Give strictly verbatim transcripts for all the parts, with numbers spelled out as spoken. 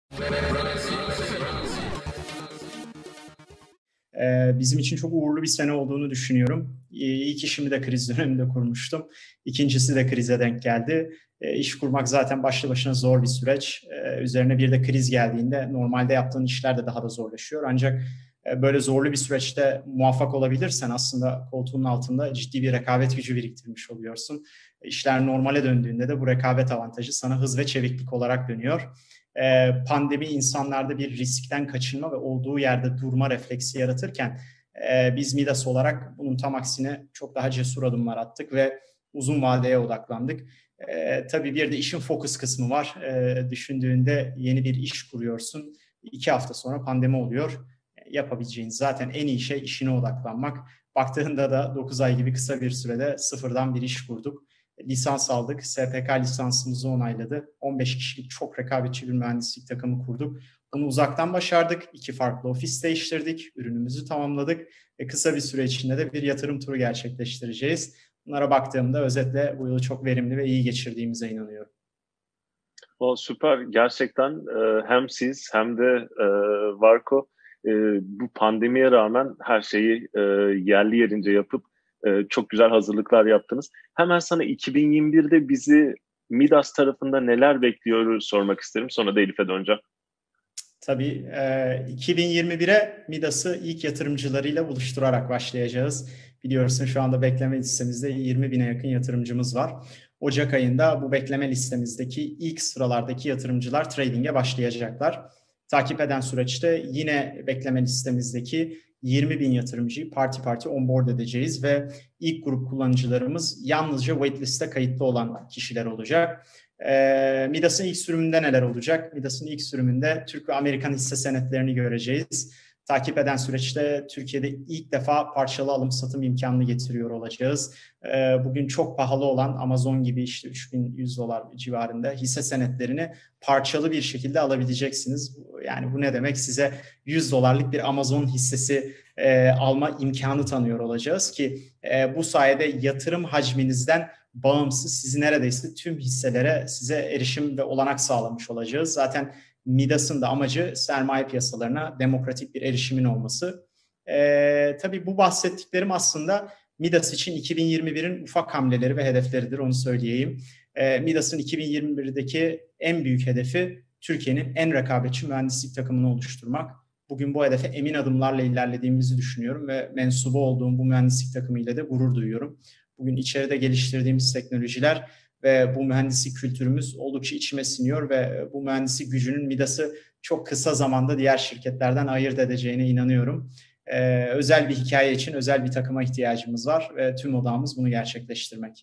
Ee, bizim için çok uğurlu bir sene olduğunu düşünüyorum. Ee, İlk işimi de kriz döneminde kurmuştum. İkincisi de krize denk geldi. Ee, İş kurmak zaten başlı başına zor bir süreç. Ee, Üzerine bir de kriz geldiğinde normalde yaptığın işler de daha da zorlaşıyor. Ancak e, böyle zorlu bir süreçte muvaffak olabilirsen aslında koltuğunun altında ciddi bir rekabet gücü biriktirmiş oluyorsun. İşler normale döndüğünde de bu rekabet avantajı sana hız ve çeviklik olarak dönüyor. Ee, pandemi insanlarda bir riskten kaçınma ve olduğu yerde durma refleksi yaratırken e, biz Midas olarak bunun tam aksine çok daha cesur adımlar attık ve uzun vadeye odaklandık. E, tabii bir de işin fokus kısmı var. E, düşündüğünde yeni bir iş kuruyorsun. İki hafta sonra pandemi oluyor. E, yapabileceğin zaten en iyi şey işine odaklanmak. Baktığında da dokuz ay gibi kısa bir sürede sıfırdan bir iş kurduk. Lisans aldık. S P K lisansımızı onayladı. on beş kişilik çok rekabetçi bir mühendislik takımı kurduk. Bunu uzaktan başardık. İki farklı ofis değiştirdik. Ürünümüzü tamamladık. Ve kısa bir süre içinde de bir yatırım turu gerçekleştireceğiz. Bunlara baktığımda özetle bu yılı çok verimli ve iyi geçirdiğimize inanıyorum. O süper. Gerçekten e, hem siz hem de e, Varko e, bu pandemiye rağmen her şeyi e, yerli yerince yapıp e, çok güzel hazırlıklar yaptınız. Hemen sana iki bin yirmi birde bizi Midas tarafında neler bekliyor sormak isterim. Sonra da Elif'e döneceğim. Tabii e, iki bin yirmi bire Midas'ı ilk yatırımcılarıyla buluşturarak başlayacağız. Biliyorsun şu anda bekleme listemizde yirmi bine yakın yatırımcımız var. Ocak ayında bu bekleme listemizdeki ilk sıralardaki yatırımcılar trading'e başlayacaklar. Takip eden süreçte yine bekleme listemizdeki yirmi bin yatırımcıyı parti parti onboard edeceğiz ve ilk grup kullanıcılarımız yalnızca waitlist'te kayıtlı olan kişiler olacak. E, Midas'ın ilk sürümünde neler olacak? Midas'ın ilk sürümünde Türk ve Amerikan hisse senetlerini göreceğiz. Takip eden süreçte Türkiye'de ilk defa parçalı alım satım imkanını getiriyor olacağız. E, bugün çok pahalı olan Amazon gibi işte üç bin yüz dolar civarında hisse senetlerini parçalı bir şekilde alabileceksiniz. Yani bu ne demek? Size yüz dolarlık bir Amazon hissesi e, alma imkanı tanıyor olacağız ki e, bu sayede yatırım hacminizden bağımsız sizi neredeyse tüm hisselere size erişim ve olanak sağlamış olacağız. Zaten Midas'ın da amacı sermaye piyasalarına demokratik bir erişimin olması. Ee, tabii bu bahsettiklerim aslında Midas için iki bin yirmi birin ufak hamleleri ve hedefleridir, onu söyleyeyim. Ee, Midas'ın iki bin yirmi birdeki en büyük hedefi Türkiye'nin en rekabetçi mühendislik takımını oluşturmak. Bugün bu hedefe emin adımlarla ilerlediğimizi düşünüyorum ve mensubu olduğum bu mühendislik takımıyla da gurur duyuyorum. Bugün içeride geliştirdiğimiz teknolojiler ve bu mühendislik kültürümüz oldukça içime siniyor ve bu mühendislik gücünün Midas'ı çok kısa zamanda diğer şirketlerden ayırt edeceğine inanıyorum. Ee, özel bir hikaye için özel bir takıma ihtiyacımız var ve tüm odamız bunu gerçekleştirmek.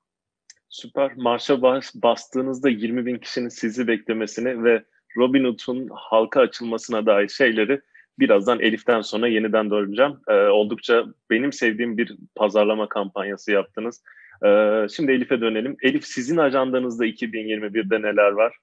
Süper. Marşa bas, bastığınızda yirmi bin kişinin sizi beklemesini ve Robinhood'un halka açılmasına dair şeyleri birazdan Elif'ten sonra yeniden döneceğim. Ee, oldukça benim sevdiğim bir pazarlama kampanyası yaptınız. Ee, şimdi Elif'e dönelim. Elif, sizin ajandanızda iki bin yirmi birde neler var?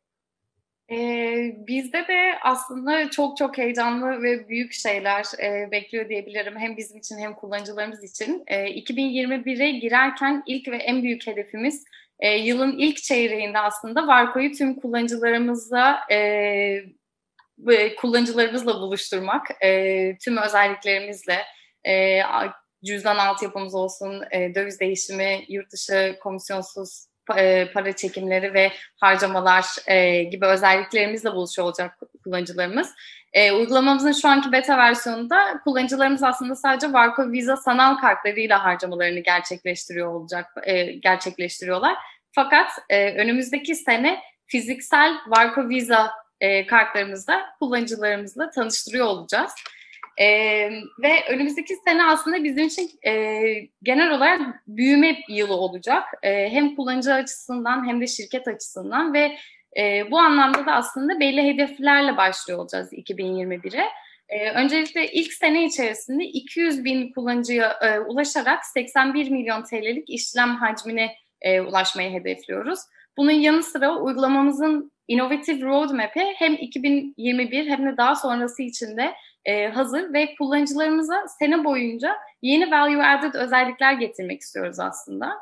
Ee, bizde de aslında çok çok heyecanlı ve büyük şeyler e, bekliyor diyebilirim. Hem bizim için hem kullanıcılarımız için. E, iki bin yirmi bire girerken ilk ve en büyük hedefimiz e, yılın ilk çeyreğinde aslında Varko'yu tüm kullanıcılarımızla e, kullanıcılarımızla buluşturmak. E, tüm özelliklerimizle e, cüzdan altyapımız olsun, e, döviz değişimi, yurt dışı komisyonsuz para çekimleri ve harcamalar e, gibi özelliklerimizle buluşuyor olacak kullanıcılarımız. E, uygulamamızın şu anki beta versiyonunda kullanıcılarımız aslında sadece Varko Visa sanal kartlarıyla harcamalarını gerçekleştiriyor olacak, e, gerçekleştiriyorlar. Fakat e, önümüzdeki sene fiziksel Varko Visa e, kartlarımızla kullanıcılarımızla tanıştırıyor olacağız. Ee, ve önümüzdeki sene aslında bizim için e, genel olarak büyüme yılı olacak. E, hem kullanıcı açısından hem de şirket açısından ve e, bu anlamda da aslında belli hedeflerle başlıyor olacağız iki bin yirmi bire. E, öncelikle ilk sene içerisinde iki yüz bin kullanıcıya e, ulaşarak seksen bir milyon T L'lik işlem hacmine e, ulaşmayı hedefliyoruz. Bunun yanı sıra uygulamamızın Innovative Roadmap'i hem iki bin yirmi bir hem de daha sonrası için de e, hazır ve kullanıcılarımıza sene boyunca yeni value added özellikler getirmek istiyoruz aslında.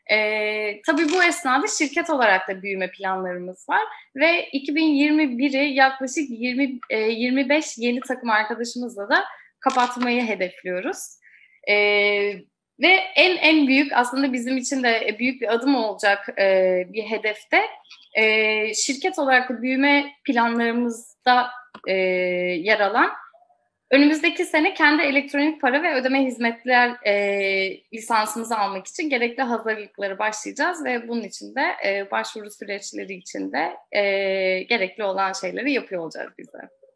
Ee, tabii bu esnada şirket olarak da büyüme planlarımız var ve iki bin yirmi biri yaklaşık yirmi yirmi beş yeni takım arkadaşımızla da kapatmayı hedefliyoruz. Ee, ve en en büyük aslında bizim için de büyük bir adım olacak e, bir hedefte e, şirket olarak da büyüme planlarımızda e, yer alan önümüzdeki sene kendi elektronik para ve ödeme hizmetler e, lisansımızı almak için gerekli hazırlıkları başlayacağız ve bunun için de e, başvuru süreçleri için de e, gerekli olan şeyleri yapıyor olacağız biz de.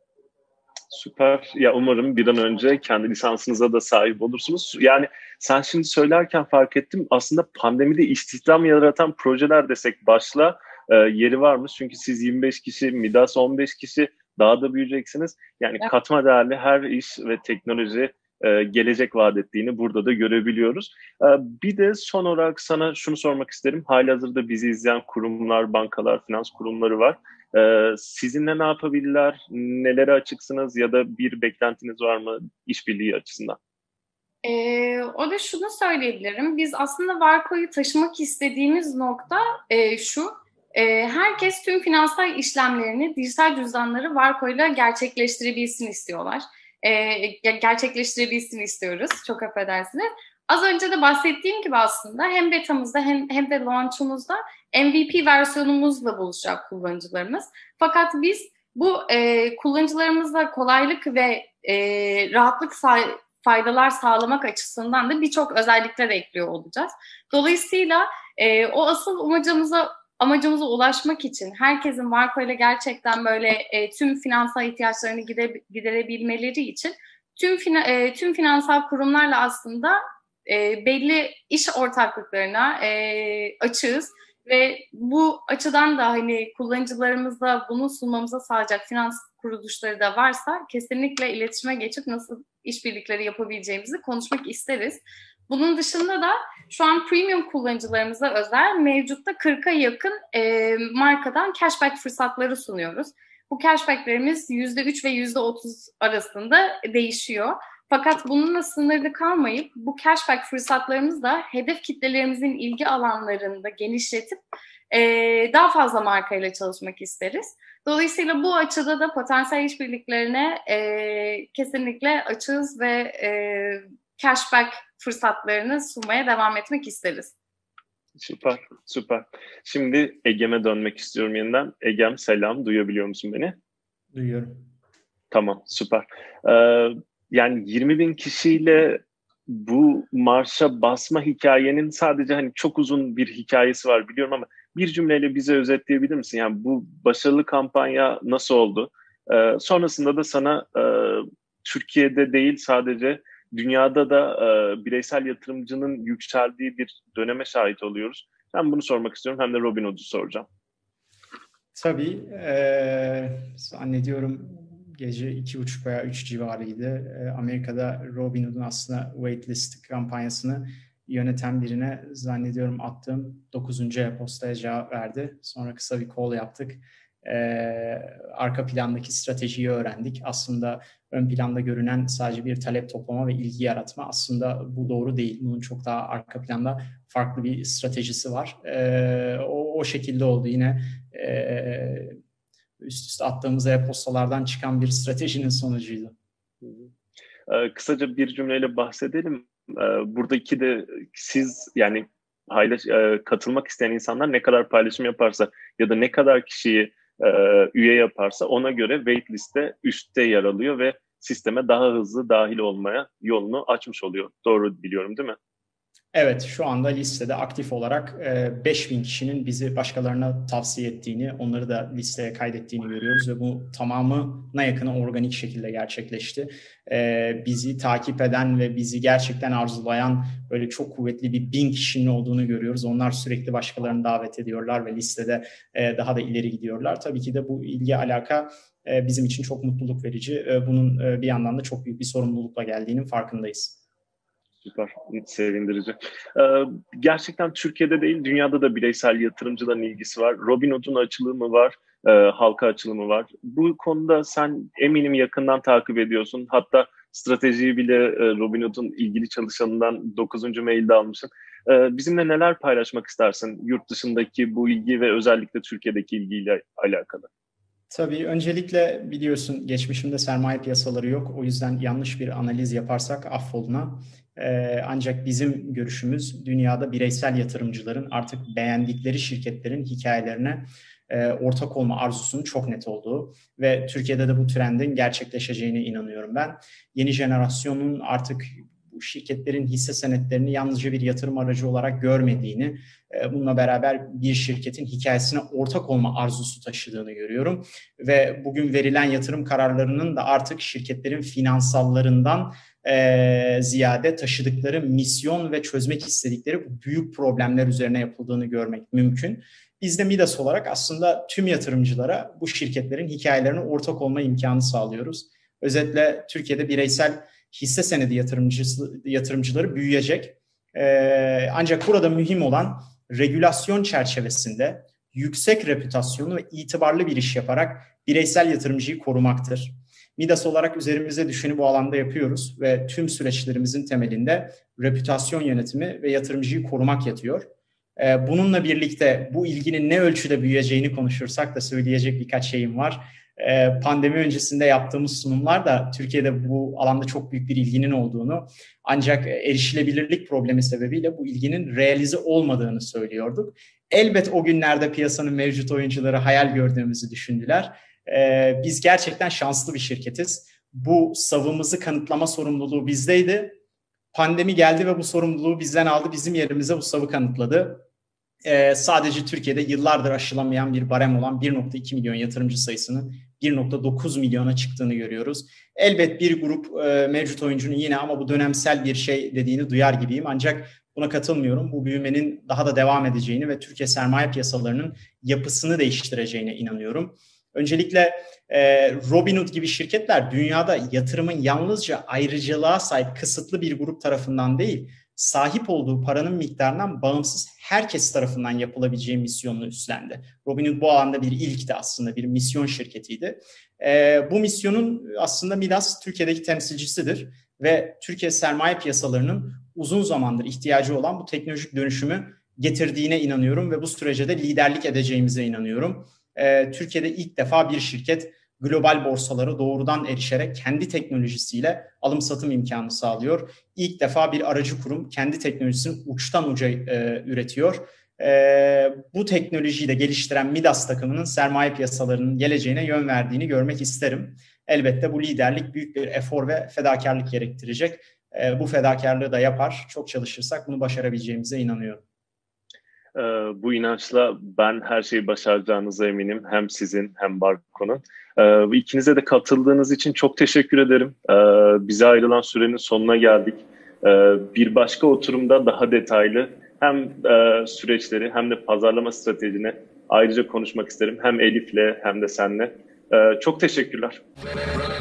Süper. Ya umarım bir an önce kendi lisansınıza da sahip olursunuz. Yani sen şimdi söylerken fark ettim. Aslında pandemide istihdam yaratan projeler desek başla e, yeri varmış. Çünkü siz yirmi beş kişi, Midas on beş kişi, daha da büyüyeceksiniz. Yani evet. Katma değerli her iş ve teknoloji e, gelecek vaat ettiğini burada da görebiliyoruz. E, bir de son olarak sana şunu sormak isterim. Halihazırda bizi izleyen kurumlar, bankalar, finans kurumları var. Ee, sizinle ne yapabilirler, nelere açıksınız ya da bir beklentiniz var mı işbirliği açısından? Ee, o da şunu söyleyebilirim. Biz aslında Varko'yu taşımak istediğimiz nokta e, şu. E, herkes tüm finansal işlemlerini, dijital cüzdanları Varko'yla gerçekleştirebilsin istiyorlar. E, gerçekleştirebilsin istiyoruz. Çok affedersiniz. Az önce de bahsettiğim gibi aslında hem betamızda hem, hem de launch'umuzda M V P versiyonumuzla buluşacak kullanıcılarımız. Fakat biz bu e, kullanıcılarımıza kolaylık ve e, rahatlık sa- faydalar sağlamak açısından da birçok özellikler ekliyor olacağız. Dolayısıyla e, o asıl amacımıza amacımıza ulaşmak için herkesin Varko ile gerçekten böyle e, tüm finansal ihtiyaçlarını gide, giderebilmeleri için tüm fina, e, tüm finansal kurumlarla aslında e, belli iş ortaklıklarına e, açığız ve bu açıdan da hani kullanıcılarımıza bunu sunmamıza sağlayacak finans kuruluşları da varsa kesinlikle iletişime geçip nasıl işbirlikleri yapabileceğimizi konuşmak isteriz. Bunun dışında da şu an premium kullanıcılarımıza özel mevcutta kırka yakın e, markadan cashback fırsatları sunuyoruz. Bu cashbacklerimiz yüzde üç ve yüzde otuz arasında değişiyor. Fakat bununla sınırlı kalmayıp bu cashback fırsatlarımızı da hedef kitlelerimizin ilgi alanlarında genişletip e, daha fazla markayla çalışmak isteriz. Dolayısıyla bu açıda da potansiyel işbirliklerine e, kesinlikle açığız ve e, cashback fırsatlarını sunmaya devam etmek isteriz. Süper, süper. Şimdi Egem'e dönmek istiyorum yeniden. Egem selam, duyabiliyor musun beni? Duyuyorum. Tamam, süper. Ee, yani yirmi bin kişiyle bu marşa basma hikayenin sadece hani çok uzun bir hikayesi var biliyorum ama bir cümleyle bize özetleyebilir misin? Yani bu başarılı kampanya nasıl oldu? Ee, sonrasında da sana e, Türkiye'de değil sadece dünyada da e, bireysel yatırımcının yükseldiği bir döneme şahit oluyoruz. Ben bunu sormak istiyorum. Hem de Robinhood'u soracağım. Tabii. E, zannediyorum gece iki buçuk veya üç civarıydı. E, Amerika'da Robinhood'un aslında waitlist kampanyasını yöneten birine zannediyorum attığım dokuzuncu e-postaya cevap verdi. Sonra kısa bir call yaptık. Ee, arka plandaki stratejiyi öğrendik. Aslında ön planda görünen sadece bir talep toplama ve ilgi yaratma. Aslında bu doğru değil. Bunun çok daha arka planda farklı bir stratejisi var. Ee, o, o şekilde oldu. Yine e, üst üste attığımız e-postalardan çıkan bir stratejinin sonucuydu. Ee, kısaca bir cümleyle bahsedelim. Ee, buradaki de siz yani paylaş, e, katılmak isteyen insanlar ne kadar paylaşım yaparsa ya da ne kadar kişiyi e, üye yaparsa ona göre waitlist'te üstte yer alıyor ve sisteme daha hızlı dahil olmaya yolunu açmış oluyor. Doğru biliyorum değil mi? Evet, şu anda listede aktif olarak beş bin kişinin bizi başkalarına tavsiye ettiğini, onları da listeye kaydettiğini görüyoruz ve bu tamamına yakını organik şekilde gerçekleşti. Bizi takip eden ve bizi gerçekten arzulayan böyle çok kuvvetli bir bin kişinin olduğunu görüyoruz. Onlar sürekli başkalarını davet ediyorlar ve listede daha da ileri gidiyorlar. Tabii ki de bu ilgi alaka bizim için çok mutluluk verici. Bunun bir yandan da çok büyük bir sorumlulukla geldiğinin farkındayız. Süper, sevindirici. Ee, gerçekten Türkiye'de değil, dünyada da bireysel yatırımcıların ilgisi var. Robinhood'un açılımı var, e, halka açılımı var. Bu konuda sen eminim yakından takip ediyorsun. Hatta stratejiyi bile e, Robinhood'un ilgili çalışanından dokuzuncu mailde almışsın. E, bizimle neler paylaşmak istersin yurt dışındaki bu ilgi ve özellikle Türkiye'deki ilgiyle alakalı? Tabii öncelikle biliyorsun geçmişimde sermaye piyasaları yok. O yüzden yanlış bir analiz yaparsak affoluna. Ee, ancak bizim görüşümüz dünyada bireysel yatırımcıların artık beğendikleri şirketlerin hikayelerine e, ortak olma arzusunun çok net olduğu ve Türkiye'de de bu trendin gerçekleşeceğine inanıyorum ben. Yeni jenerasyonun artık bu şirketlerin hisse senetlerini yalnızca bir yatırım aracı olarak görmediğini, bununla beraber bir şirketin hikayesine ortak olma arzusu taşıdığını görüyorum. Ve bugün verilen yatırım kararlarının da artık şirketlerin finansallarından e, ziyade taşıdıkları misyon ve çözmek istedikleri büyük problemler üzerine yapıldığını görmek mümkün. Biz de Midas olarak aslında tüm yatırımcılara bu şirketlerin hikayelerine ortak olma imkanı sağlıyoruz. Özetle Türkiye'de bireysel hisse senedi yatırımcısı, yatırımcıları büyüyecek. Ee, ancak burada mühim olan regülasyon çerçevesinde yüksek reputasyonlu ve itibarlı bir iş yaparak bireysel yatırımcıyı korumaktır. Midas olarak üzerimize düşeni bu alanda yapıyoruz ve tüm süreçlerimizin temelinde reputasyon yönetimi ve yatırımcıyı korumak yatıyor. Ee, bununla birlikte bu ilginin ne ölçüde büyüyeceğini konuşursak da söyleyecek birkaç şeyim var. Pandemi öncesinde yaptığımız sunumlar Türkiye'de bu alanda çok büyük bir ilginin olduğunu, ancak erişilebilirlik problemi sebebiyle bu ilginin realize olmadığını söylüyorduk. Elbet o günlerde piyasanın mevcut oyuncuları hayal gördüğümüzü düşündüler. Biz gerçekten şanslı bir şirketiz. Bu savımızı kanıtlama sorumluluğu bizdeydi. Pandemi geldi ve bu sorumluluğu bizden aldı. Bizim yerimize bu savı kanıtladı. Ee, sadece Türkiye'de yıllardır aşılamayan bir barem olan bir nokta iki milyon yatırımcı sayısının bir nokta dokuz milyona çıktığını görüyoruz. Elbet bir grup e, mevcut oyuncunun yine ama bu dönemsel bir şey dediğini duyar gibiyim. Ancak buna katılmıyorum. Bu büyümenin daha da devam edeceğini ve Türkiye sermaye piyasalarının yapısını değiştireceğine inanıyorum. Öncelikle e, Robinhood gibi şirketler dünyada yatırımın yalnızca ayrıcalığa sahip kısıtlı bir grup tarafından değil, sahip olduğu paranın miktarından bağımsız herkes tarafından yapılabileceği misyonunu üstlendi. Robinhood bu alanda bir ilkti aslında, bir misyon şirketiydi. Ee, bu misyonun aslında Midas Türkiye'deki temsilcisidir ve Türkiye sermaye piyasalarının uzun zamandır ihtiyacı olan bu teknolojik dönüşümü getirdiğine inanıyorum ve bu sürece de liderlik edeceğimize inanıyorum. Ee, Türkiye'de ilk defa bir şirket global borsalara doğrudan erişerek kendi teknolojisiyle alım satım imkanı sağlıyor. İlk defa bir aracı kurum kendi teknolojisini uçtan uca e, üretiyor. E, bu teknolojiyi de geliştiren Midas takımının sermaye piyasalarının geleceğine yön verdiğini görmek isterim. Elbette bu liderlik büyük bir efor ve fedakarlık gerektirecek. E, bu fedakarlığı da yapar. Çok çalışırsak bunu başarabileceğimize inanıyorum. Ee, bu inançla ben her şeyi başaracağınıza eminim. Hem sizin hem Barko'nun. Ee, ikinize de katıldığınız için çok teşekkür ederim. Ee, bize ayrılan sürenin sonuna geldik. Ee, bir başka oturumda daha detaylı hem e, süreçleri hem de pazarlama stratejini ayrıca konuşmak isterim. Hem Elif'le hem de seninle. Ee, çok teşekkürler.